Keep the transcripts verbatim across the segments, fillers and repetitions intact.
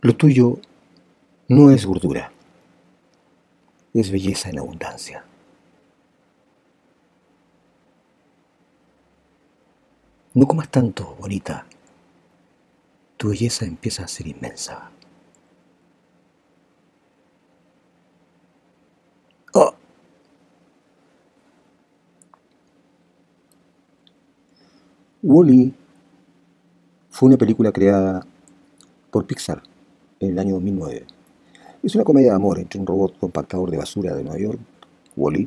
Lo tuyo no es gordura, es belleza en abundancia. No comas tanto, bonita. Tu belleza empieza a ser inmensa. ¡Oh! Wall-E fue una película creada por Pixar en el año dos mil nueve. Es una comedia de amor entre un robot compactador de basura de Nueva York, Wall-E,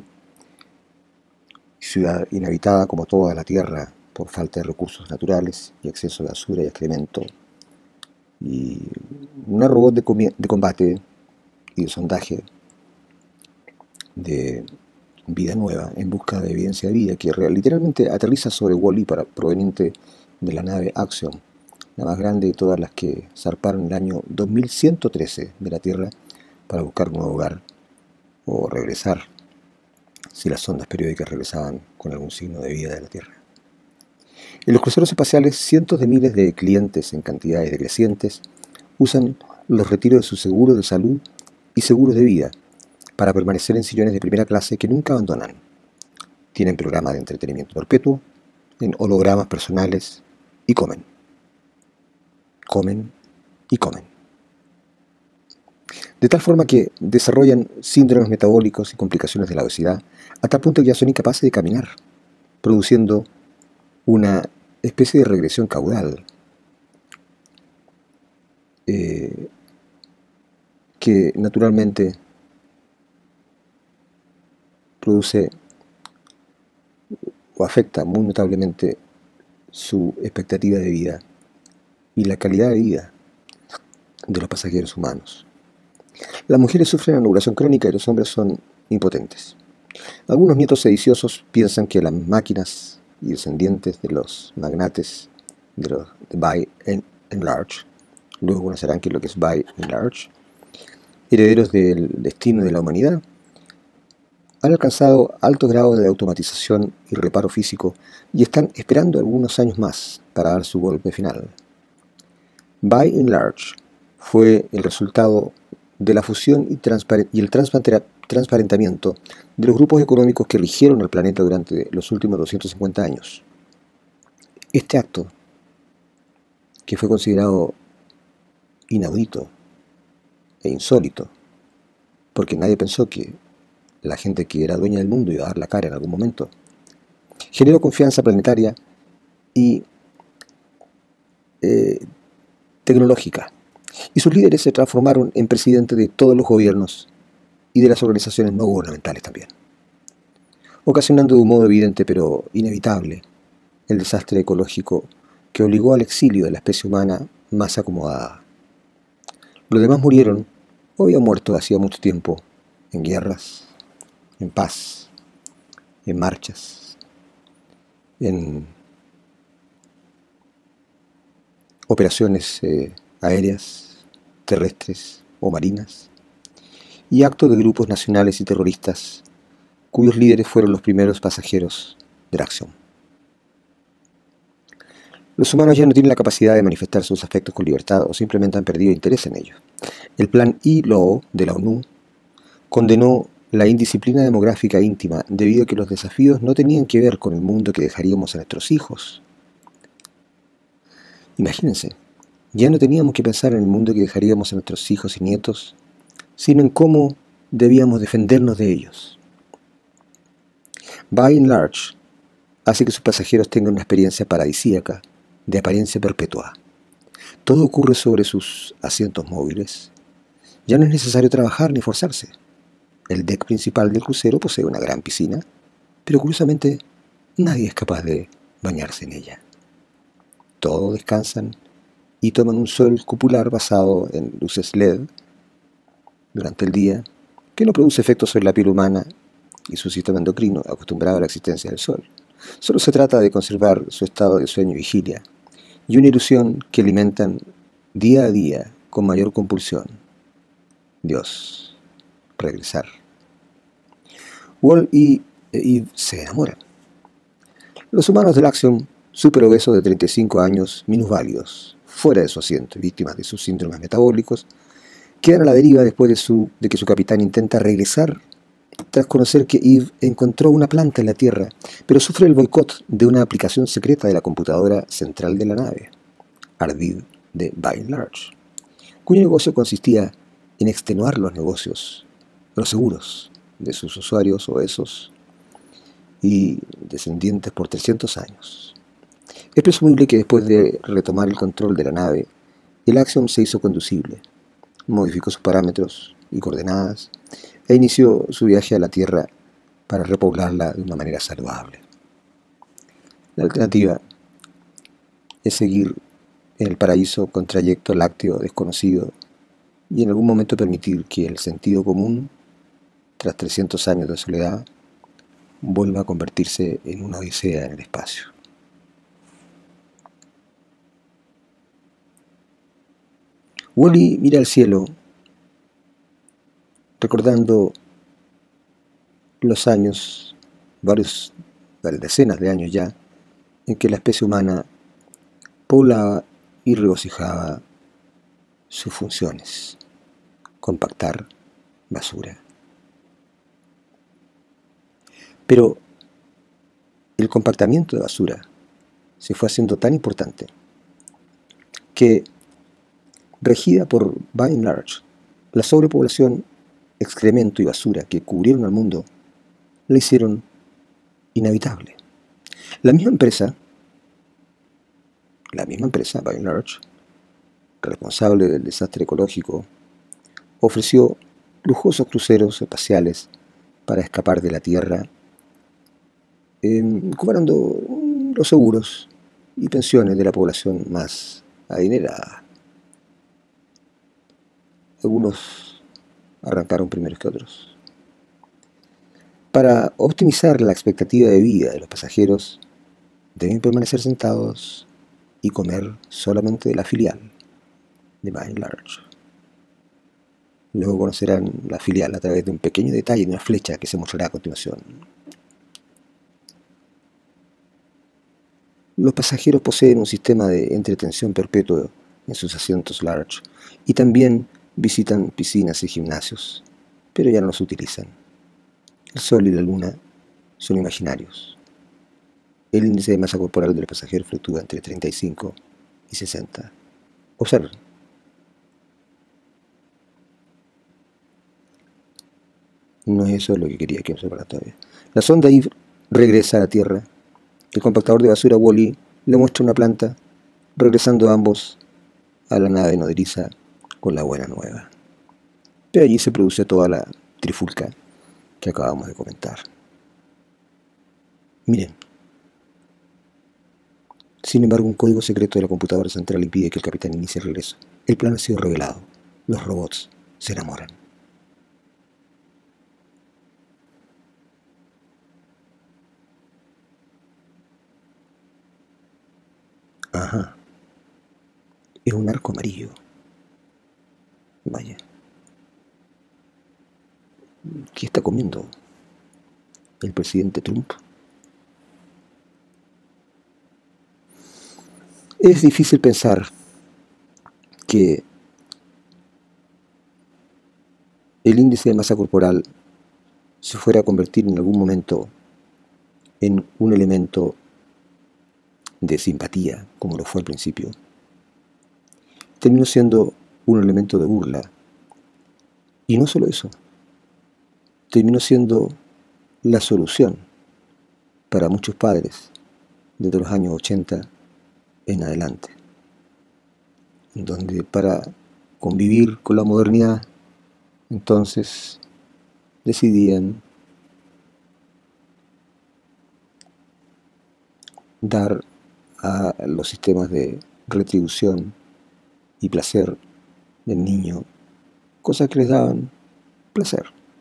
ciudad inhabitada como toda la Tierra por falta de recursos naturales y exceso de basura y excremento, y una robot de, de combate y de sondaje de vida nueva en busca de evidencia de vida que literalmente aterriza sobre Wall-E proveniente de la nave Axiom, la más grande de todas las que zarparon en el año dos mil ciento trece de la Tierra para buscar un nuevo hogar o regresar si las sondas periódicas regresaban con algún signo de vida de la Tierra. En los cruceros espaciales, cientos de miles de clientes en cantidades decrecientes usan los retiros de sus seguros de salud y seguros de vida para permanecer en sillones de primera clase que nunca abandonan. Tienen programas de entretenimiento perpetuo, en hologramas personales y comen. Comen y comen. De tal forma que desarrollan síndromes metabólicos y complicaciones de la obesidad, a tal punto que ya son incapaces de caminar, produciendo una especie de regresión caudal eh, que naturalmente produce o afecta muy notablemente su expectativa de vida y la calidad de vida de los pasajeros humanos. Las mujeres sufren anovulación crónica y los hombres son impotentes. Algunos nietos sediciosos piensan que las máquinas y descendientes de los magnates de los de by and large, luego conocerán qué es lo que es by and large, herederos del destino de la humanidad, han alcanzado altos grados de automatización y reparo físico y están esperando algunos años más para dar su golpe final. By and large fue el resultado de la fusión y, y el transparentamiento de los grupos económicos que rigieron el planeta durante los últimos doscientos cincuenta años. Este acto, que fue considerado inaudito e insólito, porque nadie pensó que la gente que era dueña del mundo iba a dar la cara en algún momento, generó confianza planetaria y eh, tecnológica, y sus líderes se transformaron en presidentes de todos los gobiernos y de las organizaciones no gubernamentales también, ocasionando de un modo evidente pero inevitable el desastre ecológico que obligó al exilio de la especie humana más acomodada. Los demás murieron o habían muerto hacía mucho tiempo en guerras, en paz, en marchas, en operaciones eh, aéreas, terrestres o marinas, y actos de grupos nacionales y terroristas cuyos líderes fueron los primeros pasajeros de la acción. Los humanos ya no tienen la capacidad de manifestar sus afectos con libertad o simplemente han perdido interés en ellos. El plan I L O de la ONU condenó la indisciplina demográfica íntima debido a que los desafíos no tenían que ver con el mundo que dejaríamos a nuestros hijos. Imagínense, ya no teníamos que pensar en el mundo que dejaríamos a nuestros hijos y nietos, sino en cómo debíamos defendernos de ellos. By and large hace que sus pasajeros tengan una experiencia paradisíaca de apariencia perpetua. Todo ocurre sobre sus asientos móviles. Ya no es necesario trabajar ni esforzarse. El deck principal del crucero posee una gran piscina, pero curiosamente nadie es capaz de bañarse en ella. Todos descansan y toman un sol cupular basado en luces L E D durante el día, que no produce efectos sobre la piel humana y su sistema endocrino acostumbrado a la existencia del sol. Solo se trata de conservar su estado de sueño y vigilia, y una ilusión que alimentan día a día con mayor compulsión. Dios, regresar. Wall y Eve se enamoran. Los humanos del Axiom, super obesos de treinta y cinco años, minusválidos, fuera de su asiento, víctimas de sus síndromes metabólicos, quedan a la deriva después de, su, de que su capitán intenta regresar tras conocer que Eve encontró una planta en la Tierra, pero sufre el boicot de una aplicación secreta de la computadora central de la nave, ardid de By and Large, cuyo negocio consistía en extenuar los negocios, los seguros de sus usuarios obesos y descendientes por trescientos años. Es presumible que después de retomar el control de la nave, el Axiom se hizo conducible, modificó sus parámetros y coordenadas e inició su viaje a la Tierra para repoblarla de una manera saludable. La alternativa es seguir en el paraíso con trayecto lácteo desconocido y en algún momento permitir que el sentido común, tras trescientos años de soledad, vuelva a convertirse en una odisea en el espacio. Wally mira al cielo, recordando los años, varios, varias decenas de años ya, en que la especie humana poblaba y regocijaba sus funciones: compactar basura. Pero el compactamiento de basura se fue haciendo tan importante que, regida por By and Large, la sobrepoblación, excremento y basura que cubrieron al mundo la hicieron inhabitable. La misma empresa, la misma empresa, By and Large, responsable del desastre ecológico, ofreció lujosos cruceros espaciales para escapar de la Tierra, eh, cobrando los seguros y pensiones de la población más adinerada. Algunos arrancaron primeros que otros. Para optimizar la expectativa de vida de los pasajeros, deben permanecer sentados y comer solamente de la filial de By and Large. Luego conocerán la filial a través de un pequeño detalle de una flecha que se mostrará a continuación. Los pasajeros poseen un sistema de entretención perpetuo en sus asientos Large y también visitan piscinas y gimnasios, pero ya no los utilizan. El sol y la luna son imaginarios. El índice de masa corporal de los pasajeros fluctúa entre treinta y cinco y sesenta. Observen. No es eso lo que quería que observaran todavía. La sonda Eve regresa a la Tierra. El compactador de basura Wally le muestra una planta, regresando ambos a la nave nodriza con la buena nueva. Pero allí se produce toda la trifulca que acabamos de comentar. Miren. Sin embargo, un código secreto de la computadora central impide que el capitán inicie el regreso. El plan ha sido revelado. Los robots se enamoran. Ajá. Es un arco amarillo. Vaya. ¿Qué está comiendo el presidente Trump? Es difícil pensar que el índice de masa corporal se fuera a convertir en algún momento en un elemento de simpatía, como lo fue al principio. Terminó siendo un elemento de burla. Y no solo eso, terminó siendo la solución para muchos padres desde los años ochenta en adelante, donde para convivir con la modernidad, entonces decidían dar a los sistemas de retribución y placer del niño cosas que les daban placer: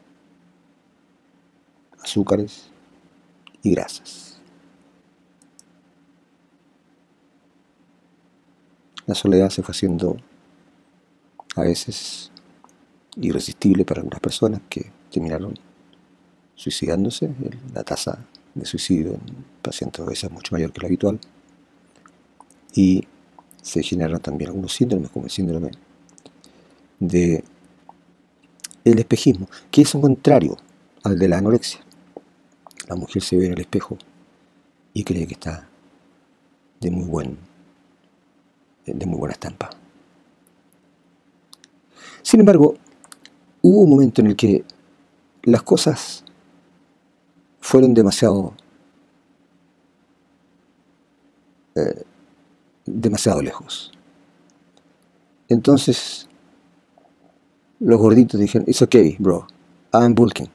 azúcares y grasas. La soledad se fue haciendo a veces irresistible para algunas personas que terminaron suicidándose. La tasa de suicidio en pacientes obesos es mucho mayor que la habitual. Y se generan también algunos síndromes, como el síndrome de el espejismo, que es un contrario al de la anorexia. La mujer se ve en el espejo y cree que está de muy buen, de muy buena estampa. Sin embargo, hubo un momento en el que las cosas fueron demasiado eh, demasiado lejos. Entonces los gorditos dijeron, it's okay, bro, I'm bulking.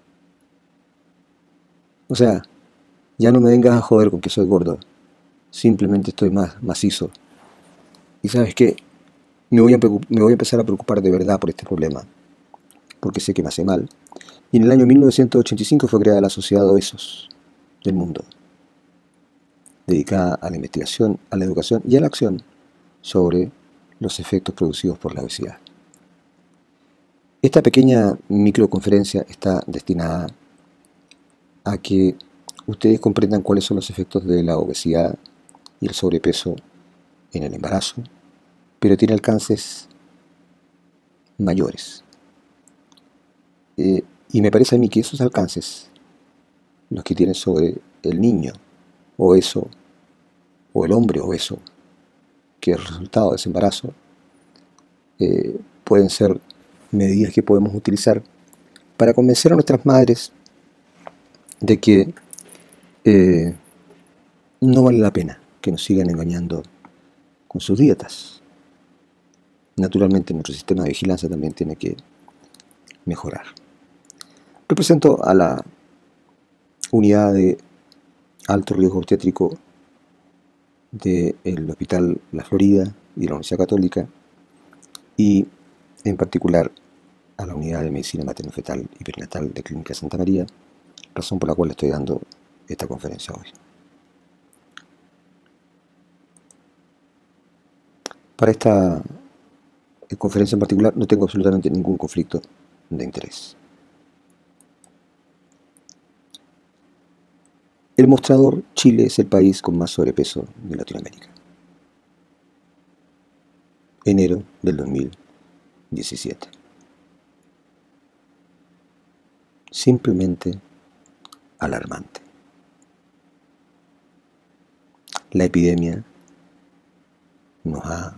O sea, ya no me vengas a joder con que soy gordo, simplemente estoy más macizo. Y ¿sabes qué? Me voy, a me voy a empezar a preocupar de verdad por este problema, porque sé que me hace mal. Y en el año mil novecientos ochenta y cinco fue creada la Sociedad de Obesos del Mundo, dedicada a la investigación, a la educación y a la acción sobre los efectos producidos por la obesidad. Esta pequeña microconferencia está destinada a que ustedes comprendan cuáles son los efectos de la obesidad y el sobrepeso en el embarazo, pero tiene alcances mayores. Eh, y me parece a mí que esos alcances, los que tienen sobre el niño obeso o el hombre obeso, que es el resultado de ese embarazo, eh, pueden ser medidas que podemos utilizar para convencer a nuestras madres de que eh, no vale la pena que nos sigan engañando con sus dietas. Naturalmente nuestro sistema de vigilancia también tiene que mejorar. Represento a la unidad de alto riesgo obstétrico del Hospital La Florida y de la Universidad Católica, y en particular a la unidad de medicina materno-fetal y perinatal de Clínica Santa María, razón por la cual estoy dando esta conferencia hoy. Para esta conferencia en particular no tengo absolutamente ningún conflicto de interés. El mostrador: Chile es el país con más sobrepeso de Latinoamérica. Enero del dos mil diecisiete. Simplemente alarmante. La epidemia nos ha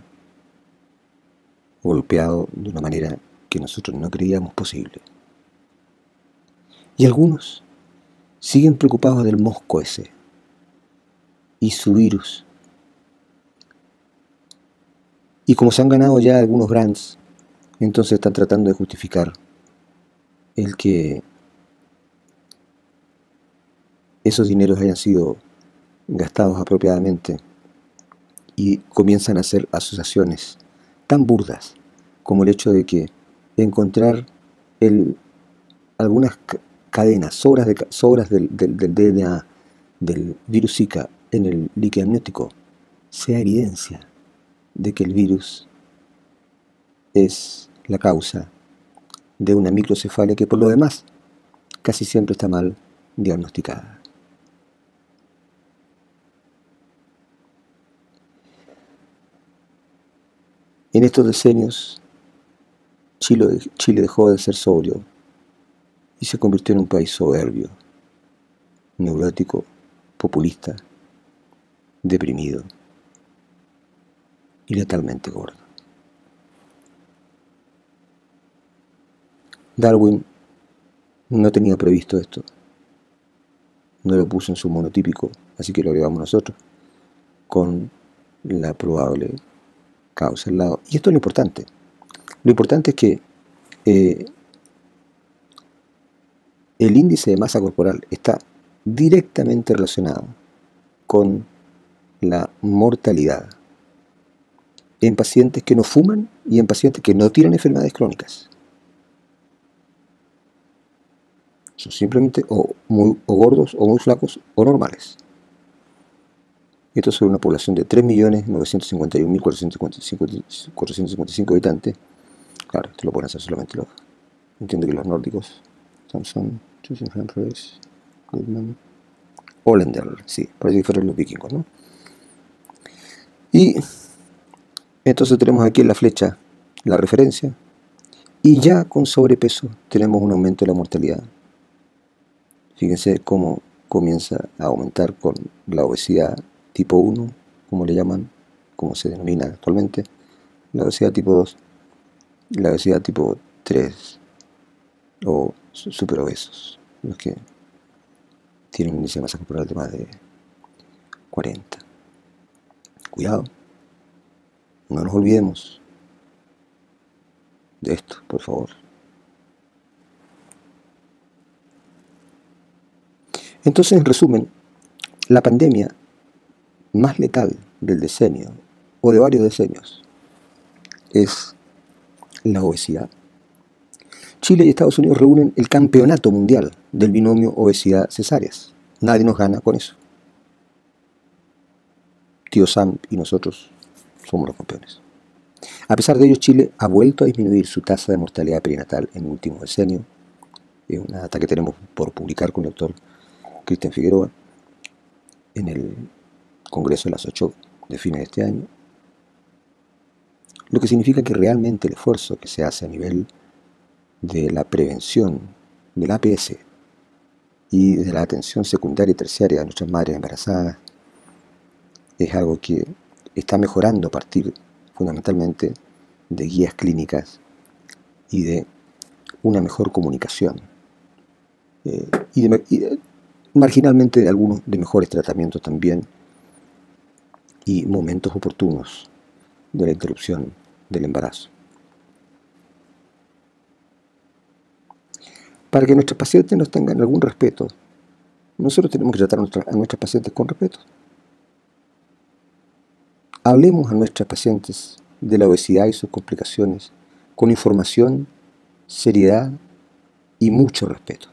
golpeado de una manera que nosotros no creíamos posible. Y algunos siguen preocupados del mosco ese y su virus. Y como se han ganado ya algunos brands, entonces están tratando de justificar el que esos dineros hayan sido gastados apropiadamente, y comienzan a hacer asociaciones tan burdas como el hecho de que encontrar el, algunas cadenas, sobras, de, sobras del, del, del D N A del virus Zika en el líquido amniótico sea evidencia de que el virus es la causa de una microcefalia que por lo demás casi siempre está mal diagnosticada. En estos decenios, Chile, Chile dejó de ser sobrio y se convirtió en un país soberbio, neurótico, populista, deprimido y letalmente gordo. Darwin no tenía previsto esto, no lo puso en su monotípico, así que lo agregamos nosotros, con la probable causa al lado. Y esto es lo importante. Lo importante es que eh, el índice de masa corporal está directamente relacionado con la mortalidad en pacientes que no fuman y en pacientes que no tienen enfermedades crónicas. Son simplemente o, muy, o gordos o muy flacos o normales. Esto es sobre una población de tres millones novecientos cincuenta y un mil cuatrocientos cincuenta y cinco habitantes. Claro, esto lo pueden hacer solamente los... Entiendo que los nórdicos... Samson, Goodman, Hollander, sí, parece que fueron los vikingos, ¿no? Y Entonces tenemos aquí en la flecha la referencia y ya con sobrepeso tenemos un aumento de la mortalidad. Fíjense cómo comienza a aumentar con la obesidad tipo uno, como le llaman, como se denomina actualmente, la obesidad tipo dos, la obesidad tipo tres o superobesos, los que tienen un índice de masa corporal de más de cuarenta. Cuidado, no nos olvidemos de esto, por favor. Entonces, en resumen, la pandemia más letal del decenio, o de varios decenios, es la obesidad. Chile y Estados Unidos reúnen el campeonato mundial del binomio obesidad-cesáreas. Nadie nos gana con eso. Tío Sam y nosotros somos los campeones. A pesar de ello, Chile ha vuelto a disminuir su tasa de mortalidad perinatal en el último decenio. Es una data que tenemos por publicar con el doctor Cristian Figueroa en el Congreso de las ocho de fines de este año. Lo que significa que realmente el esfuerzo que se hace a nivel de la prevención del A P S y de la atención secundaria y terciaria de nuestras madres embarazadas es algo que está mejorando a partir fundamentalmente de guías clínicas y de una mejor comunicación eh, y, de, y de, marginalmente de algunos de mejores tratamientos también y momentos oportunos de la interrupción del embarazo. Para que nuestros pacientes nos tengan algún respeto, nosotros tenemos que tratar a, nuestra, a nuestros pacientes con respeto. Hablemos a nuestros pacientes de la obesidad y sus complicaciones con información, seriedad y mucho respeto.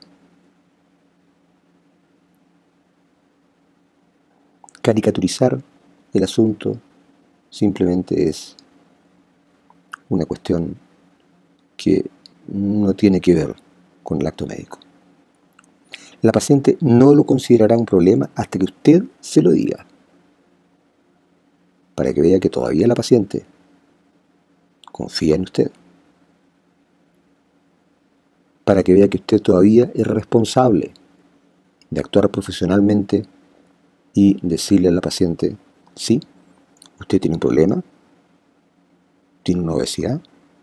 Caricaturizar el asunto simplemente es una cuestión que no tiene que ver con el acto médico. La paciente no lo considerará un problema hasta que usted se lo diga, para que vea que todavía la paciente confía en usted, para que vea que usted todavía es responsable de actuar profesionalmente y decirle a la paciente, sí, usted tiene un problema, tiene una obesidad,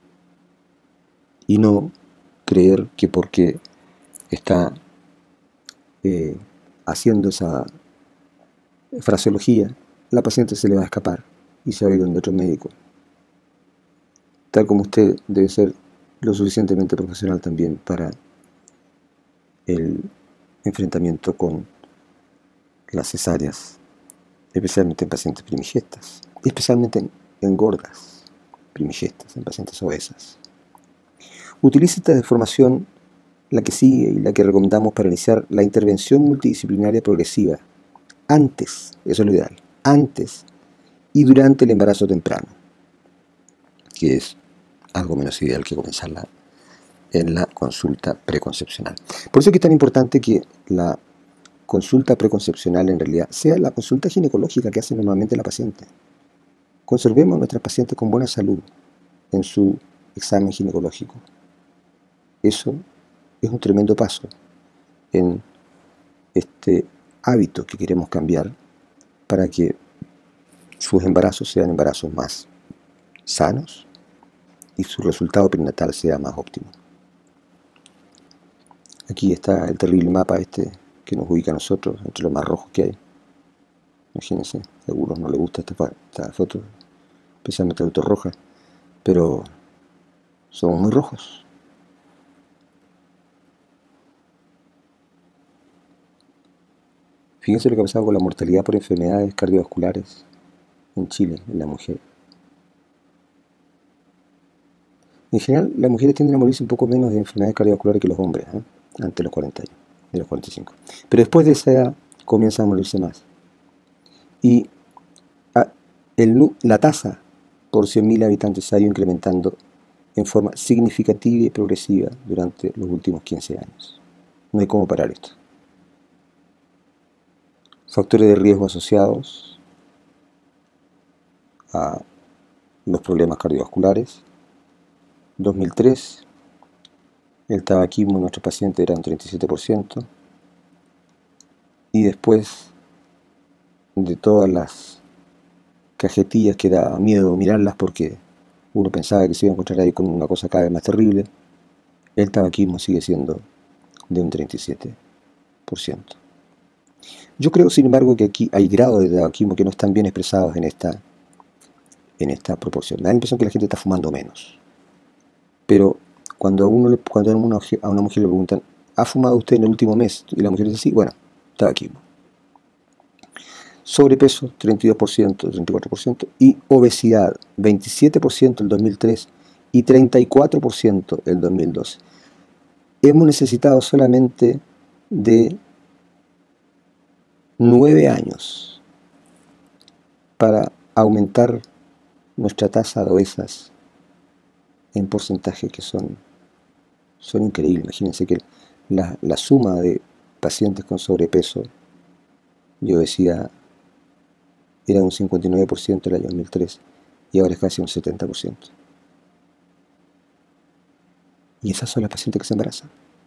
y no creer que porque está eh, haciendo esa fraseología, la paciente se le va a escapar y se va a ir donde otro médico. Tal como usted debe ser lo suficientemente profesional también para el enfrentamiento con las cesáreas, especialmente en pacientes primigestas, especialmente en, en gordas primigestas, en pacientes obesas. Utilice esta información, la que sigue y la que recomendamos para iniciar la intervención multidisciplinaria progresiva, antes, eso es lo ideal, antes y durante el embarazo temprano, que es algo menos ideal que comenzarla en la consulta preconcepcional. Por eso es que es tan importante que la consulta preconcepcional en realidad sea la consulta ginecológica que hace normalmente la paciente. Conservemos a nuestras pacientes con buena salud en su examen ginecológico. Eso es un tremendo paso en este hábito que queremos cambiar para que sus embarazos sean embarazos más sanos y su resultado perinatal sea más óptimo. Aquí está el terrible mapa este que nos ubica a nosotros entre los más rojos que hay. Imagínense, a algunos no les gusta esta, esta foto, especialmente la foto roja, pero somos muy rojos. Fíjense lo que ha pasado con la mortalidad por enfermedades cardiovasculares en Chile, en la mujer. En general, las mujeres tienden a morirse un poco menos de enfermedades cardiovasculares que los hombres, ¿eh? Antes de los cuarenta años, de los cuarenta y cinco. Pero después de esa edad comienzan a morirse más. Y a, el, la tasa por cien mil habitantes se ha ido incrementando en forma significativa y progresiva durante los últimos quince años. No hay cómo parar esto. Factores de riesgo asociados a los problemas cardiovasculares. dos mil tres, el tabaquismo en nuestros pacientes era un treinta y siete por ciento. Y después de todas las cajetillas que da miedo mirarlas porque uno pensaba que se iba a encontrar ahí con una cosa cada vez más terrible, el tabaquismo sigue siendo de un treinta y siete por ciento. Yo creo, sin embargo, que aquí hay grados de tabaquismo que no están bien expresados en esta, en esta proporción. Me da la impresión que la gente está fumando menos. Pero cuando a, uno, cuando a, una, a una mujer le preguntan, ¿ha fumado usted en el último mes? Y la mujer dice, sí, bueno, tabaquismo. Sobrepeso, treinta y dos por ciento, treinta y cuatro por ciento. Y obesidad, veintisiete por ciento el dos mil tres y treinta y cuatro por ciento el dos mil doce. Hemos necesitado solamente de nueve años para aumentar nuestra tasa de obesas en porcentajes que son, son increíbles. Imagínense que la, la suma de pacientes con sobrepeso y obesidad era un cincuenta y nueve por ciento en el año dos mil tres y ahora es casi un setenta por ciento. Y esas son las pacientes que se embarazan.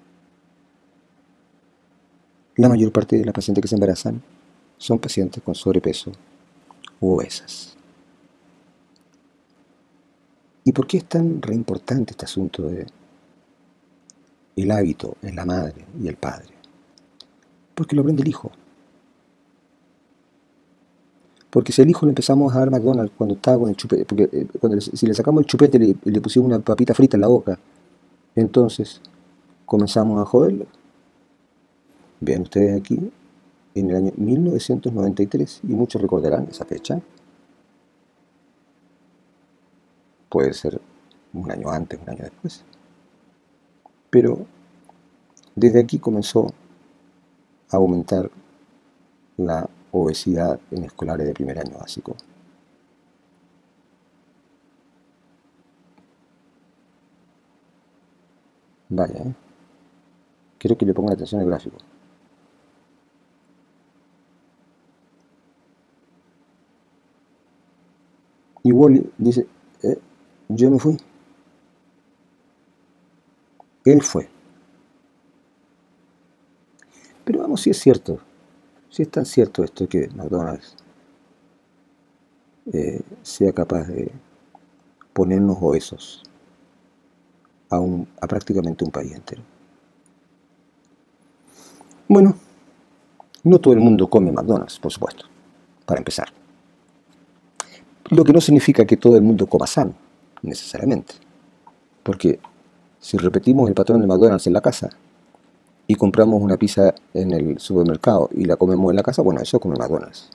La mayor parte de las pacientes que se embarazan son pacientes con sobrepeso u obesas. ¿Y por qué es tan re importante este asunto de el hábito en la madre y el padre? Porque lo aprende el hijo. Porque si al hijo le empezamos a dar McDonald's cuando estaba con el chupete, porque cuando, si le sacamos el chupete y le, le pusimos una papita frita en la boca, entonces comenzamos a joderlo. Vean ustedes aquí, en el año mil novecientos noventa y tres, y muchos recordarán esa fecha, puede ser un año antes, un año después, pero desde aquí comenzó a aumentar la obesidad en escolares de primer año básico. Vaya, ¿eh? Quiero que le pongan atención al gráfico. Y Wally dice, eh, yo no fui. Él fue. Pero vamos, si es cierto, si es tan cierto esto que McDonald's eh, sea capaz de ponernos obesos a, un, a prácticamente un país entero. Bueno, no todo el mundo come McDonald's, por supuesto, para empezar. Lo que no significa que todo el mundo coma sano, necesariamente. Porque si repetimos el patrón de McDonald's en la casa y compramos una pizza en el supermercado y la comemos en la casa, bueno, eso come McDonald's.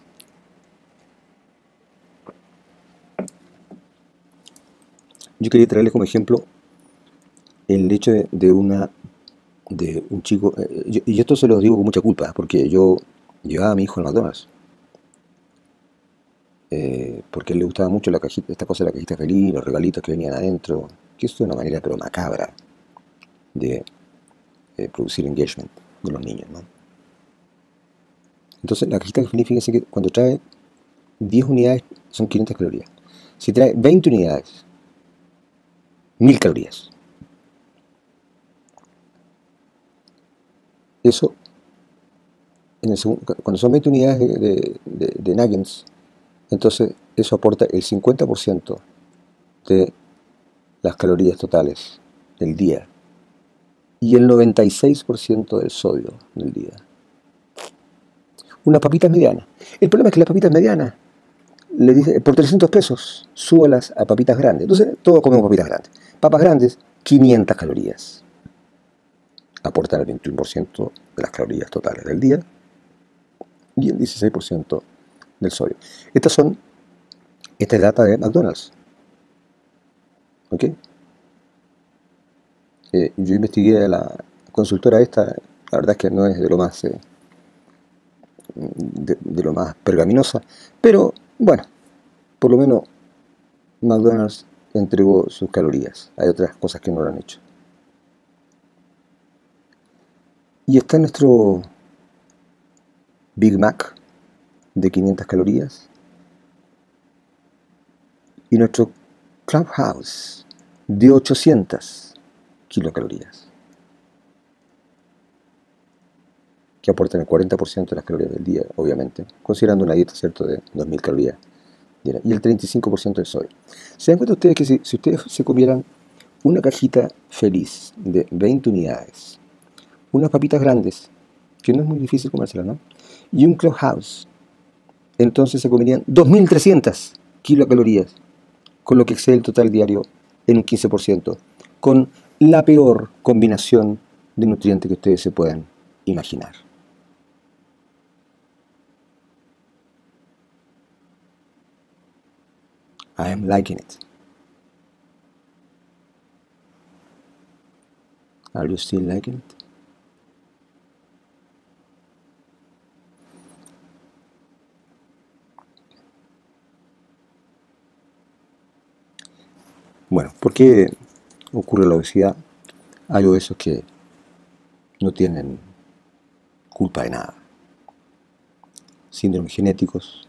Yo quería traerles como ejemplo el hecho de, de una de un chico, eh, yo, y esto se lo digo con mucha culpa, porque yo llevaba a mi hijo al McDonald's, eh, porque a él le gustaba mucho la cajita, esta cosa de la cajita feliz, los regalitos que venían adentro, que es de una manera pero macabra de eh, producir engagement de los niños, ¿no? Entonces la cajita feliz, fíjense que cuando trae diez unidades son quinientas calorías, si trae veinte unidades, mil calorías. Eso, en el segundo, cuando son veinte unidades de, de, de, de nuggets, entonces eso aporta el cincuenta por ciento de las calorías totales del día y el noventa y seis por ciento del sodio del día. Unas papitas medianas. El problema es que las papitas medianas, le dice, por trescientos pesos, súbalas a papitas grandes. Entonces todos comemos papitas grandes. Papas grandes, quinientas calorías. Aportan el veintiuno por ciento de las calorías totales del día y el dieciséis por ciento del sodio. Estas son, esta es data de McDonald's. ¿Ok? Eh, yo investigué a la consultora esta, la verdad es que no es de lo más eh, de, de lo más pergaminosa, pero bueno, por lo menos McDonald's entregó sus calorías. Hay otras cosas que no lo han hecho. Y está nuestro Big Mac de quinientas calorías y nuestro Clubhouse de ochocientas kilocalorías, que aportan el cuarenta por ciento de las calorías del día, obviamente, considerando una dieta, ¿cierto?, de dos mil calorías, y el treinta y cinco por ciento de sodio. ¿Se dan cuenta ustedes que si, si ustedes se comieran una cajita feliz de veinte unidades, unas papitas grandes, que no es muy difícil comérselas, ¿no?, y un Clubhouse, entonces se comerían dos mil trescientas kilocalorías, con lo que excede el total diario en un quince por ciento, con la peor combinación de nutrientes que ustedes se puedan imaginar. I am liking it. Are you still liking it? Bueno, ¿por qué ocurre la obesidad? Hay obesos que no tienen culpa de nada. Síndromes genéticos,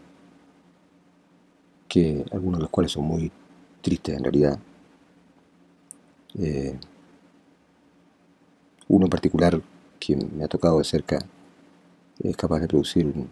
que algunos de los cuales son muy tristes en realidad. Eh, uno en particular que me ha tocado de cerca es capaz de producir un,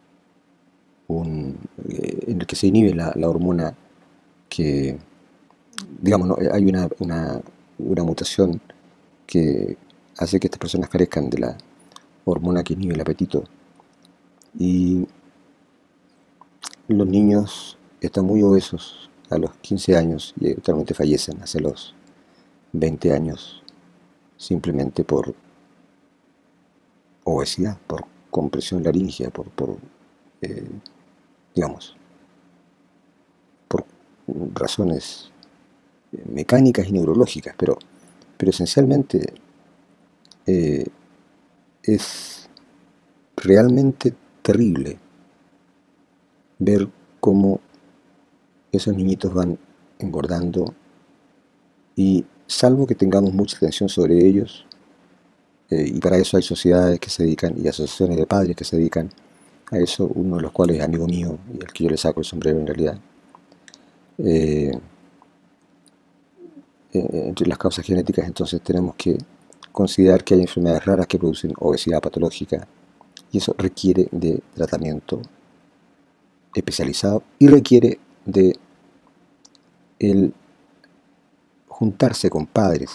un eh, en el que se inhibe la, la hormona que, digamos, ¿no?, hay una, una, una mutación que hace que estas personas carezcan de la hormona que inhibe el apetito, y los niños están muy obesos a los quince años y actualmente fallecen hacia los veinte años simplemente por obesidad, por compresión laríngea, por, por eh, digamos, por razones mecánicas y neurológicas, pero, pero esencialmente eh, es realmente terrible ver cómo esos niñitos van engordando, y salvo que tengamos mucha atención sobre ellos, eh, y para eso hay sociedades que se dedican y asociaciones de padres que se dedican a eso, uno de los cuales es amigo mío y al que yo le saco el sombrero en realidad. Eh, eh, entre las causas genéticas, entonces, tenemos que considerar que hay enfermedades raras que producen obesidad patológica, y eso requiere de tratamiento especializado y requiere de el juntarse con padres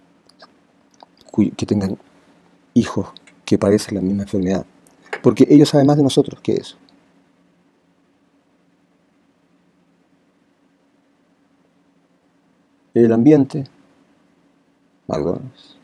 que tengan hijos que padecen la misma enfermedad, porque ellos saben más de nosotros que eso. El ambiente, McDonald's.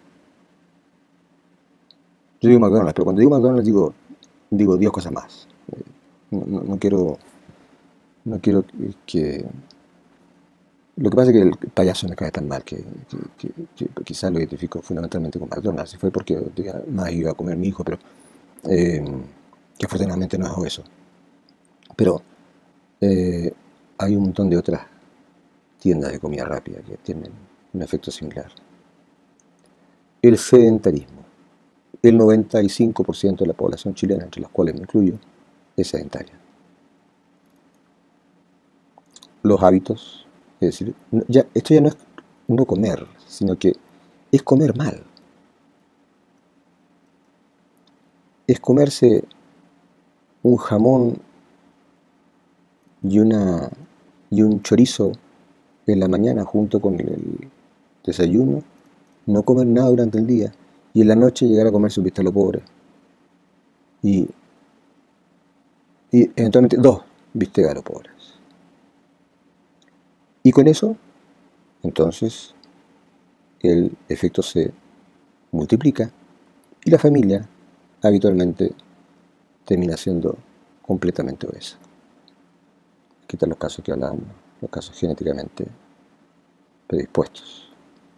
Yo digo McDonald's, pero cuando digo McDonald's digo, digo diez cosas más. No, no, no quiero, no quiero que... Lo que pasa es que el payaso me cae tan mal que, que, que, que quizás lo identifico fundamentalmente con McDonald's, y fue porque más iba a comer mi hijo, pero eh, que afortunadamente no es eso. Pero eh, hay un montón de otras tiendas de comida rápida que tienen un efecto similar. El sedentarismo. El noventa y cinco por ciento de la población chilena, entre las cuales me incluyo, es sedentaria. Los hábitos, es decir, ya, esto ya no es no comer, sino que es comer mal. Es comerse un jamón y, una, y un chorizo en la mañana junto con el desayuno, no comer nada durante el día, y en la noche llegar a comerse un bistec a lo pobre. Y, y eventualmente dos bistecs a lo pobres. Y con eso, entonces, el efecto se multiplica y la familia habitualmente termina siendo completamente obesa. Aquí están los casos que hablábamos, los casos genéticamente predispuestos.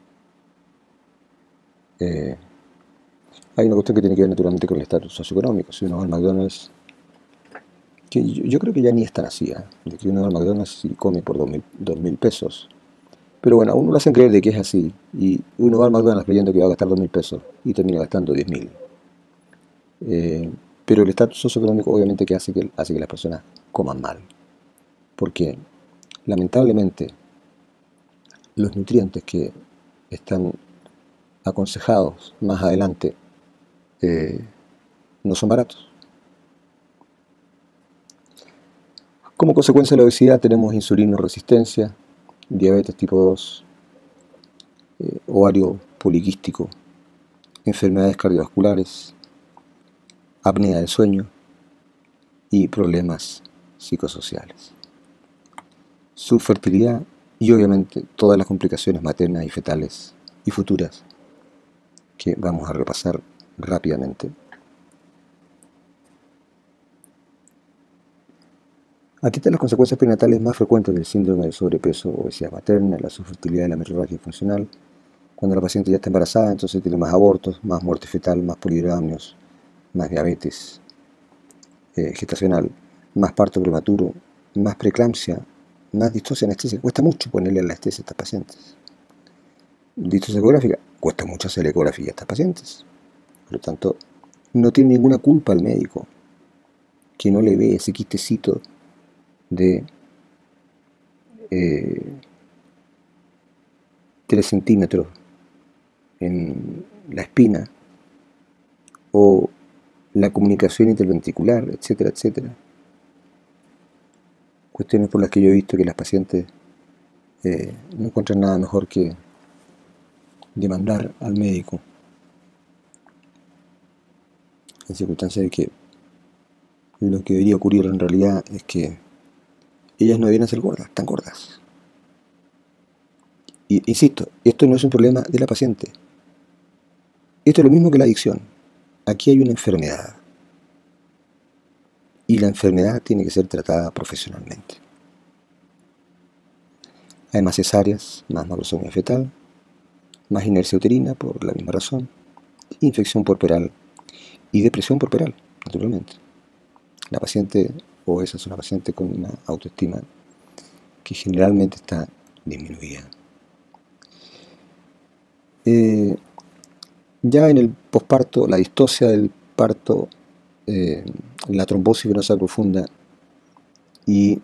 Eh, hay una cuestión que tiene que ver naturalmente con el estatus socioeconómico. Si uno va al McDonald's, que yo, yo creo que ya ni es tan así, ¿eh? De que uno va al McDonald's y come por dos mil pesos. Pero bueno, a uno lo hacen creer de que es así, y uno va al McDonald's creyendo que va a gastar dos mil pesos y termina gastando diez mil. Eh, pero el estatus socioeconómico obviamente que hace que hace que las personas coman mal, porque lamentablemente los nutrientes que están aconsejados más adelante eh, no son baratos. Como consecuencia de la obesidad tenemos insulinoresistencia, diabetes tipo dos, eh, ovario poliquístico, enfermedades cardiovasculares, apnea del sueño y problemas psicosociales. Subfertilidad y obviamente todas las complicaciones maternas y fetales y futuras que vamos a repasar rápidamente. Aquí están las consecuencias prenatales más frecuentes del síndrome de sobrepeso o obesidad materna, la subfertilidad y la menorragia funcional. Cuando la paciente ya está embarazada, entonces tiene más abortos, más muerte fetal, más polidromios, más diabetes eh, gestacional, más parto prematuro, más preeclampsia, más distosia anestésica. Cuesta mucho ponerle anestesia a estas pacientes. Distosia ecográfica, cuesta mucho hacer ecografía a estas pacientes. Por lo tanto, no tiene ninguna culpa el médico que no le ve ese quistecito de eh, tres centímetros en la espina o la comunicación interventricular, etcétera, etcétera. Cuestiones por las que yo he visto que las pacientes eh, no encuentran nada mejor que demandar al médico en circunstancia de que lo que debería ocurrir en realidad es que ellas no deberían ser gordas, tan gordas. Y insisto, esto no es un problema de la paciente. Esto es lo mismo que la adicción. Aquí hay una enfermedad. Y la enfermedad tiene que ser tratada profesionalmente. Hay más cesáreas, más macrosomía fetal, más inercia uterina por la misma razón, infección puerperal y depresión puerperal, naturalmente. La paciente obesa es una paciente con una autoestima que generalmente está disminuida. Eh, ya en el posparto, la distosia del parto, eh, la trombosis venosa profunda y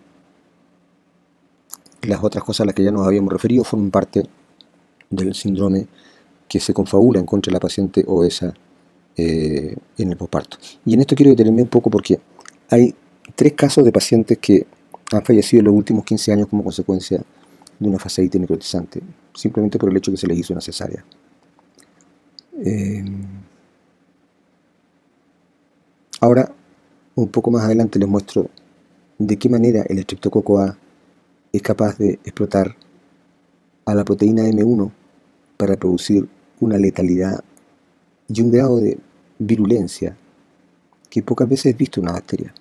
las otras cosas a las que ya nos habíamos referido forman parte del síndrome que se confabula en contra de la paciente obesa eh, en el posparto. Y en esto quiero detenerme un poco porque hay tres casos de pacientes que han fallecido en los últimos quince años como consecuencia de una fasciitis necrotizante, simplemente por el hecho que se les hizo una cesárea. Eh, ahora, un poco más adelante les muestro de qué manera el estreptococo A es capaz de explotar a la proteína eme uno para producir una letalidad y un grado de virulencia que pocas veces es visto en una bacteria.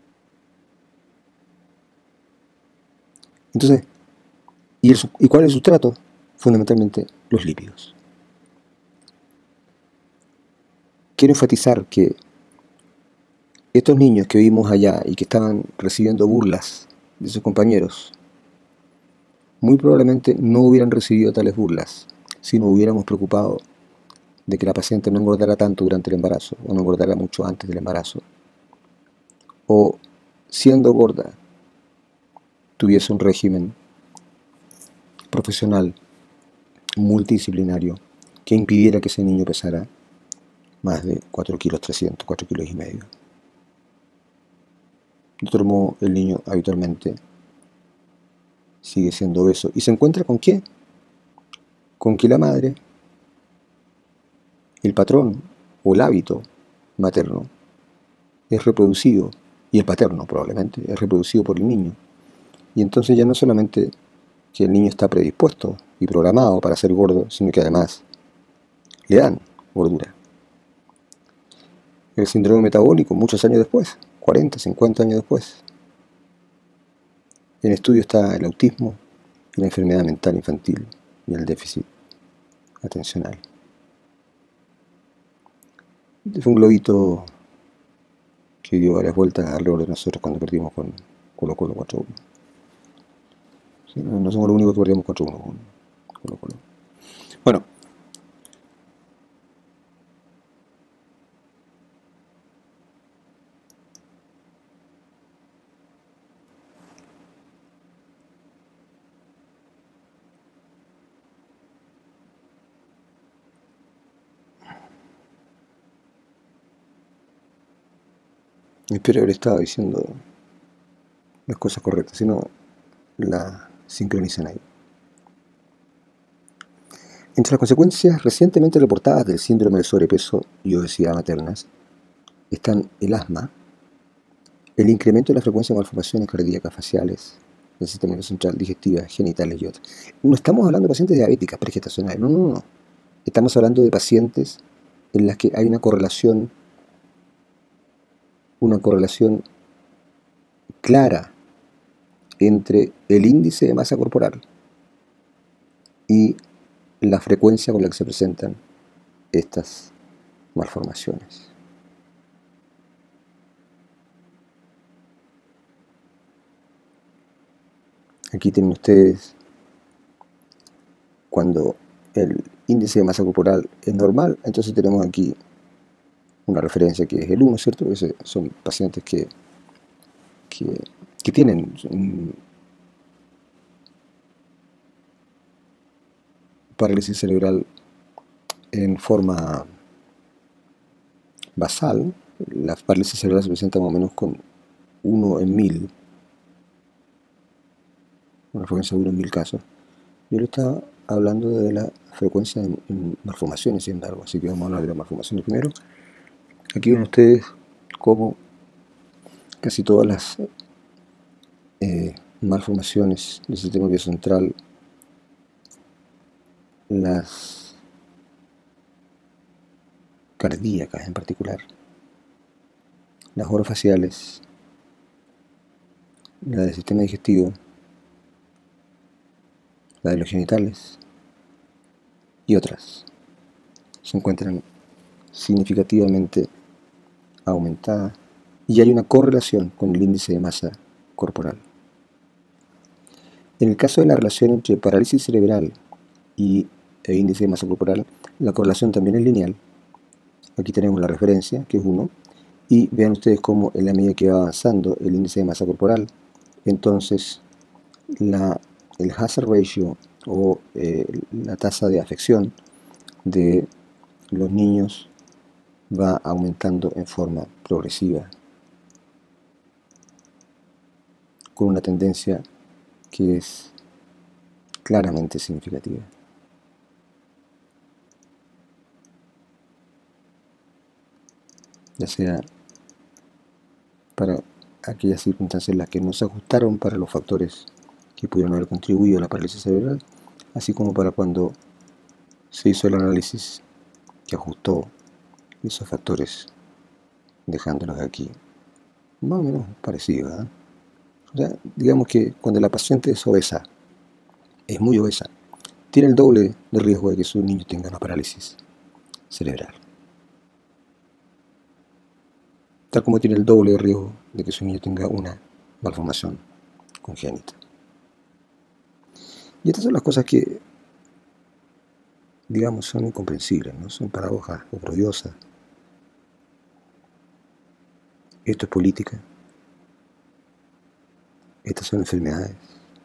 Entonces, ¿y, el, ¿y cuál es el sustrato? Fundamentalmente los lípidos. Quiero enfatizar que estos niños que vimos allá y que estaban recibiendo burlas de sus compañeros, muy probablemente no hubieran recibido tales burlas si nos hubiéramos preocupado de que la paciente no engordara tanto durante el embarazo o no engordara mucho antes del embarazo, o siendo gorda tuviese un régimen profesional multidisciplinario que impidiera que ese niño pesara más de cuatro kilos trescientos, cuatro kilos y medio. De otro modo, el niño habitualmente sigue siendo obeso. ¿Y se encuentra con qué? Con que la madre, el patrón o el hábito materno es reproducido, y el paterno probablemente, es reproducido por el niño. Y entonces ya no solamente que el niño está predispuesto y programado para ser gordo, sino que además le dan gordura. El síndrome metabólico, muchos años después, cuarenta, cincuenta años después. En estudio está el autismo y la enfermedad mental infantil y el déficit atencional. Este fue un globito que dio varias vueltas alrededor de nosotros cuando perdimos con Colo Colo cuatro uno. ¿Sí? No somos los únicos que perdimos cuatro uno con Colo Colo. Bueno, Espero haber estado diciendo las cosas correctas, si no, la sincronizan ahí. Entre las consecuencias recientemente reportadas del síndrome de sobrepeso y obesidad maternas están el asma, el incremento de la frecuencia de malformaciones cardíacas faciales, del sistema nervioso central, digestivas, genitales y otras. No estamos hablando de pacientes diabéticas pregestacionales, no, no, no. Estamos hablando de pacientes en las que hay una correlación, una correlación clara entre el índice de masa corporal y la frecuencia con la que se presentan estas malformaciones. Aquí tienen ustedes cuando el índice de masa corporal es normal, entonces tenemos aquí una referencia que es el uno, ¿cierto? Porque son pacientes que, que, que tienen un parálisis cerebral en forma basal. La parálisis cerebral se presenta más o menos con uno en mil, una frecuencia de uno en mil casos. Yo le estaba hablando de la frecuencia en, en malformaciones, sin embargo, así que vamos a hablar de las malformaciones primero. Aquí ven ustedes cómo casi todas las eh, malformaciones del sistema nervioso central, las cardíacas en particular, las orofaciales, la del sistema digestivo, la de los genitales y otras, se encuentran significativamente aumentadas y hay una correlación con el índice de masa corporal. En el caso de la relación entre parálisis cerebral y el índice de masa corporal, la correlación también es lineal. Aquí tenemos la referencia, que es uno, y vean ustedes cómo en la medida que va avanzando el índice de masa corporal, entonces la, el hazard ratio o eh, la tasa de afección de los niños va aumentando en forma progresiva, con una tendencia que es claramente significativa. Ya sea para aquellas circunstancias en las que no se ajustaron para los factores que pudieron haber contribuido a la parálisis cerebral, así como para cuando se hizo el análisis que ajustó esos factores, dejándolos aquí más o menos parecidos, ¿eh? O sea, digamos que cuando la paciente es obesa, es muy obesa, tiene el doble de riesgo de que su niño tenga una parálisis cerebral, tal como tiene el doble de riesgo de que su niño tenga una malformación congénita. Y estas son las cosas que, digamos, son incomprensibles, ¿no? Son paradojas oprodiosas. Esto es política. Estas son enfermedades.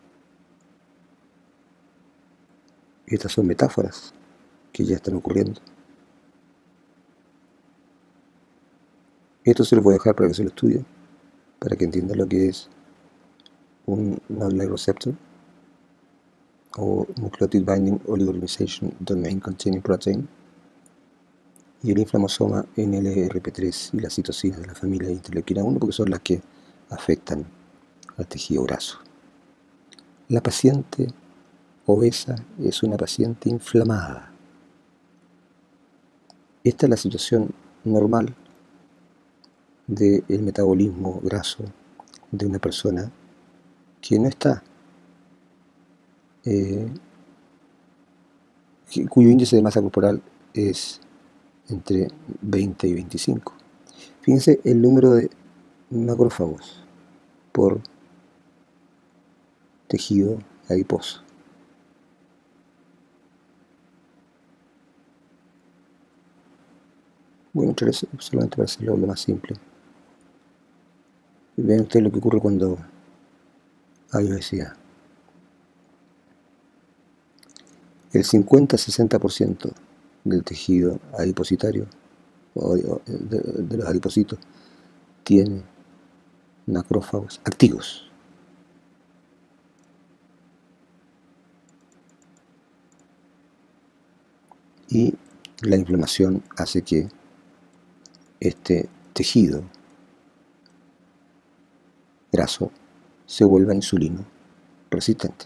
Estas son metáforas que ya están ocurriendo. Esto se lo voy a dejar para que se lo estudie, para que entiendan lo que es un Nodal receptor o Nucleotide Binding Oligomerization Domain Containing Protein y el inflamosoma N L R P tres y las citocinas de la familia interleuquina uno, porque son las que afectan al tejido graso. La paciente obesa es una paciente inflamada. Esta es la situación normal del metabolismo graso de una persona que no está, eh, cuyo índice de masa corporal es entre veinte y veinticinco. Fíjense el número de macrófagos por tejido adiposo. Voy a mostrar eso solamente para hacerlo lo más simple. Y vean ustedes lo que ocurre cuando hay obesidad. El cincuenta a sesenta por ciento del tejido adipositario o de, de los adipocitos tiene macrófagos activos. Y la inflamación hace que este tejido graso se vuelva insulino resistente.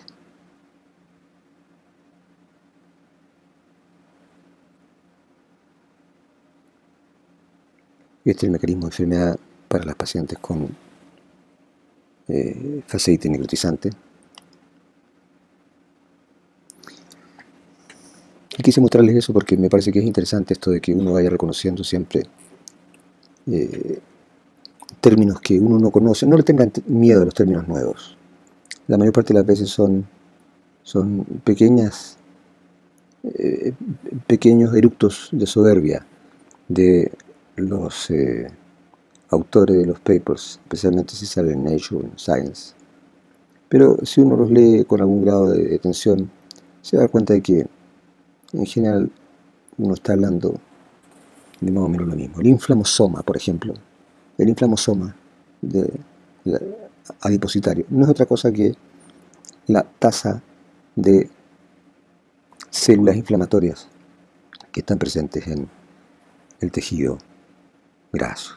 Este es el mecanismo de enfermedad para las pacientes con eh, fasciitis necrotizante. Y quise mostrarles eso porque me parece que es interesante esto de que uno vaya reconociendo siempre eh, términos que uno no conoce. No le tengan miedo a los términos nuevos. La mayor parte de las veces son, son pequeñas, eh, pequeños eructos de soberbia de los eh, autores de los papers, especialmente si salen en Nature, en Science. Pero si uno los lee con algún grado de atención, se da cuenta de que en general uno está hablando de más o menos lo mismo. El inflamosoma, por ejemplo, el inflamosoma de la, adipositario no es otra cosa que la tasa de células inflamatorias que están presentes en el tejido graso.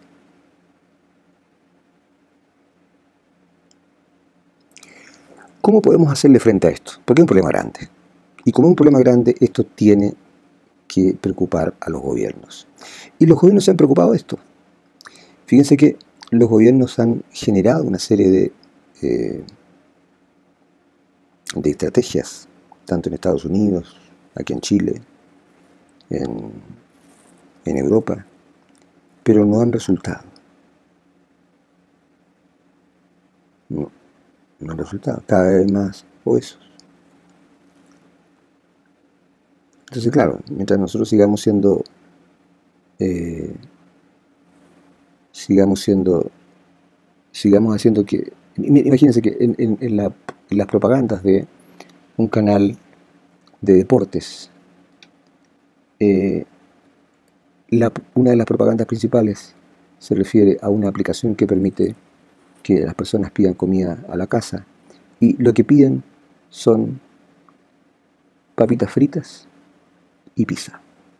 ¿Cómo podemos hacerle frente a esto? Porque es un problema grande. Y como es un problema grande, esto tiene que preocupar a los gobiernos. Y los gobiernos se han preocupado de esto. Fíjense que los gobiernos han generado una serie de, eh, de estrategias, tanto en Estados Unidos, aquí en Chile, en, en Europa, pero no han resultado. No, no han resultado. Cada vez más obesos. Entonces, claro, mientras nosotros sigamos siendo, eh, sigamos siendo, sigamos haciendo que, imagínense que en, en, en, la, en las propagandas de un canal de deportes, eh, la, una de las propagandas principales se refiere a una aplicación que permite que las personas pidan comida a la casa, y lo que piden son papitas fritas y pizza.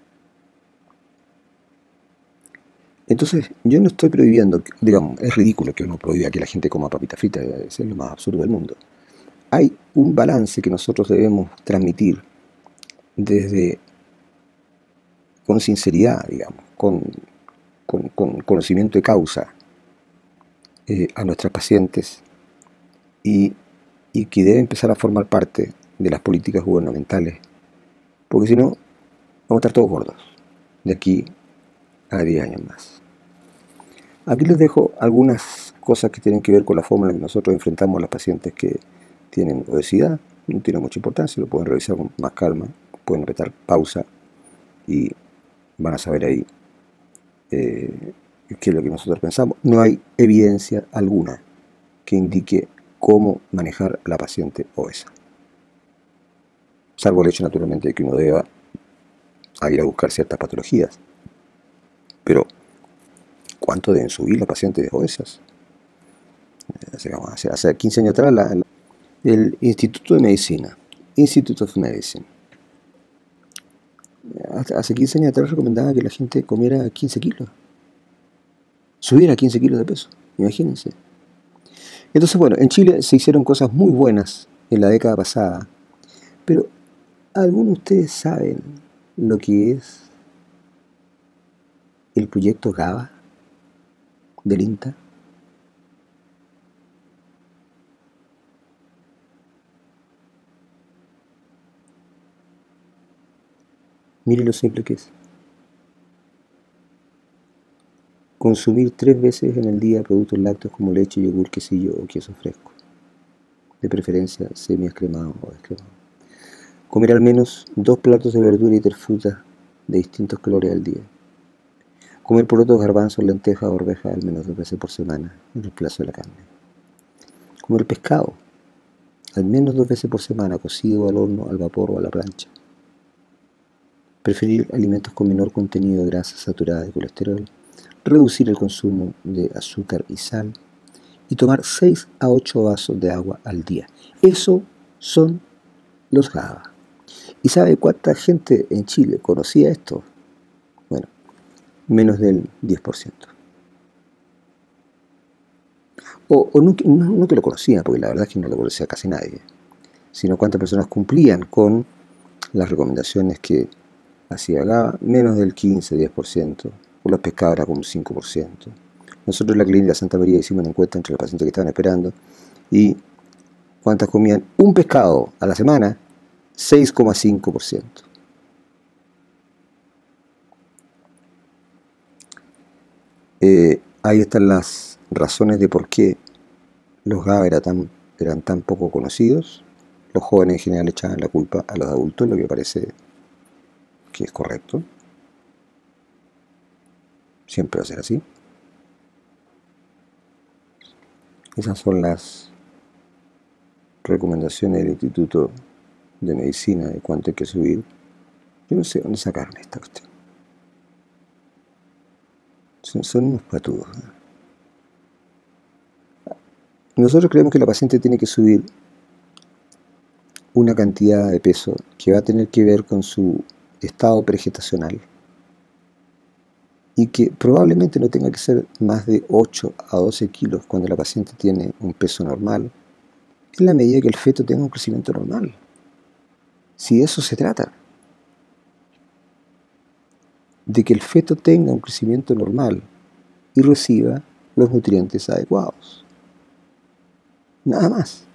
Entonces, yo no estoy prohibiendo, digamos, es ridículo que uno prohíba que la gente coma papitas fritas, es lo más absurdo del mundo. Hay un balance que nosotros debemos transmitir desde, con sinceridad, digamos, con, con, con conocimiento de causa eh, a nuestras pacientes y, y que debe empezar a formar parte de las políticas gubernamentales, porque si no, vamos a estar todos gordos de aquí a diez años más. Aquí les dejo algunas cosas que tienen que ver con la forma en la que nosotros enfrentamos a los pacientes que tienen obesidad. No tiene mucha importancia, lo pueden revisar con más calma, pueden apretar pausa y van a saber ahí eh, qué es lo que nosotros pensamos. No hay evidencia alguna que indique cómo manejar a la paciente obesa, salvo el hecho naturalmente de que uno deba a ir a buscar ciertas patologías. Pero, ¿cuánto deben subir los pacientes obesas? Hace, hace quince años atrás, la, la, el Instituto de Medicina, Institute of Medicine, hace quince años atrás recomendaba que la gente comiera quince kilos, subiera quince kilos de peso, imagínense. Entonces, bueno, en Chile se hicieron cosas muy buenas en la década pasada, pero ¿algunos de ustedes saben lo que es el proyecto GABA del INTA? Mire lo simple que es. Consumir tres veces en el día productos lácteos como leche, yogur, quesillo o queso fresco, de preferencia semi-escremado o descremado. Comer al menos dos platos de verdura y tres frutas de distintos colores al día. Comer porotos, garbanzos, lentejas o arvejas al menos dos veces por semana en reemplazo de la carne. Comer pescado al menos dos veces por semana, cocido al horno, al vapor o a la plancha. Preferir alimentos con menor contenido de grasa saturada y colesterol. reducir el consumo de azúcar y sal y tomar seis a ocho vasos de agua al día. Eso son los GABA. ¿Y sabe cuánta gente en Chile conocía esto? Bueno, menos del diez por ciento. O, o no, no, no que lo conocía, porque la verdad es que no lo conocía casi nadie, sino cuántas personas cumplían con las recomendaciones que hacía GABA, menos del quince a diez por ciento, o los pescados era como un cinco por ciento. Nosotros en la clínica Santa María hicimos una encuesta entre los pacientes que estaban esperando y cuántas comían un pescado a la semana, seis coma cinco por ciento. Eh, ahí están las razones de por qué los GABA eran tan, eran tan poco conocidos. Los jóvenes en general echaban la culpa a los adultos, lo que parece que es correcto. Siempre va a ser así. Esas son las recomendaciones del Instituto de Medicina de cuánto hay que subir. Yo no sé dónde sacaron esta cuestión. Son, son unos patudos. Nosotros creemos que la paciente tiene que subir una cantidad de peso que va a tener que ver con su estado pregestacional y que probablemente no tenga que ser más de ocho a doce kilos cuando la paciente tiene un peso normal, en la medida que el feto tenga un crecimiento normal. Si de eso se trata, de que el feto tenga un crecimiento normal y reciba los nutrientes adecuados. Nada más.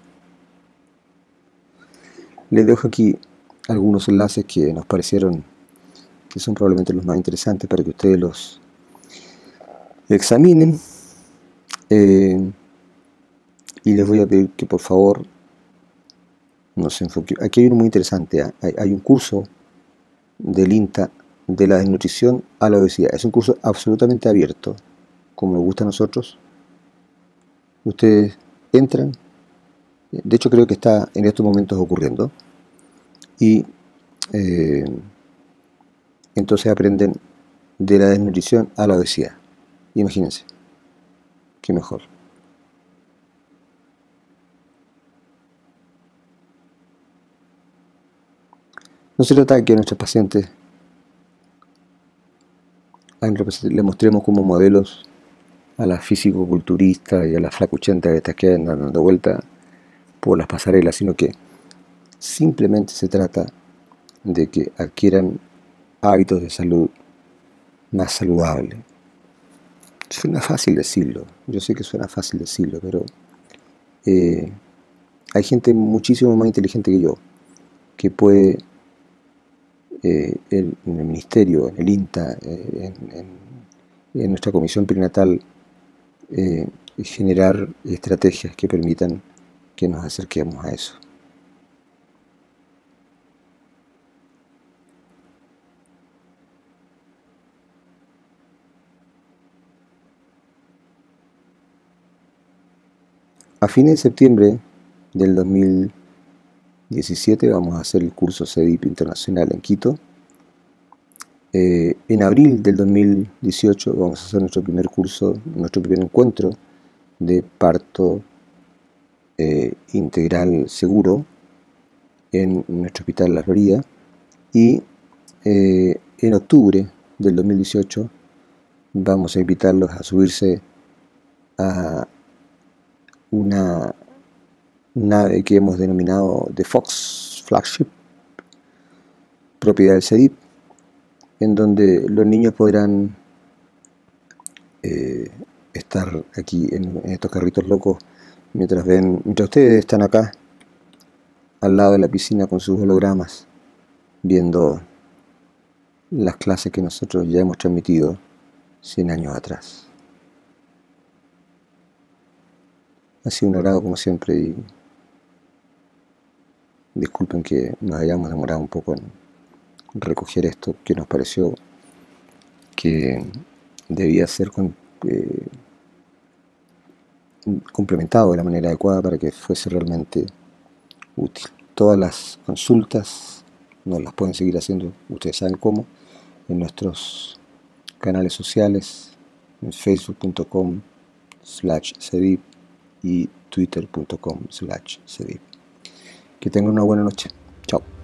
Les dejo aquí algunos enlaces que nos parecieron que son probablemente los más interesantes para que ustedes los examinen. Eh, y les voy a pedir que por favor nos enfoquen. Aquí hay uno muy interesante, ¿eh? hay, hay un curso del INTA de la desnutrición a la obesidad. Es un curso absolutamente abierto, como nos gusta a nosotros. Ustedes entran, de hecho creo que está en estos momentos ocurriendo, y eh, entonces aprenden de la desnutrición a la obesidad. Imagínense, qué mejor. No se trata de que a nuestros pacientes le mostremos como modelos a las físico-culturistas y a las flacuchentas estas que andan dando vuelta por las pasarelas, sino que simplemente se trata de que adquieran hábitos de salud más saludables. Suena fácil decirlo, yo sé que suena fácil decirlo, pero eh, hay gente muchísimo más inteligente que yo que puede eh, en, en el ministerio, en el INTA, eh, en, en, en nuestra comisión perinatal, eh, generar estrategias que permitan que nos acerquemos a eso. A fines de septiembre del dos mil diecisiete vamos a hacer el curso C E D I P Internacional en Quito. Eh, en abril del dos mil dieciocho vamos a hacer nuestro primer curso, nuestro primer encuentro de parto eh, integral seguro en nuestro hospital La Florida. Y eh, en octubre del dos mil dieciocho vamos a invitarlos a subirse a una nave que hemos denominado The Fox Flagship, propiedad del C E D I P, en donde los niños podrán eh, estar aquí en, en estos carritos locos mientras ven, mientras ustedes están acá al lado de la piscina con sus hologramas viendo las clases que nosotros ya hemos transmitido cien años atrás. Ha sido un agrado como siempre y disculpen que nos hayamos demorado un poco en recoger esto que nos pareció que debía ser con, eh, complementado de la manera adecuada para que fuese realmente útil. Todas las consultas nos las pueden seguir haciendo, ustedes saben cómo, en nuestros canales sociales, en facebook punto com slash cedip y twitter punto com slash cedip. Que tengan una buena noche. Chao.